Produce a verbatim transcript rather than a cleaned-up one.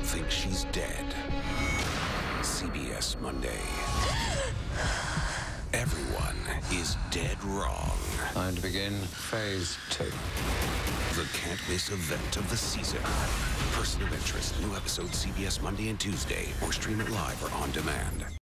think she's dead. C B S Monday. Everyone is dead wrong. Time to begin phase two. The can't-miss event of the season. Person of interest. New episode C B S Monday and Tuesday, or stream it live or on demand.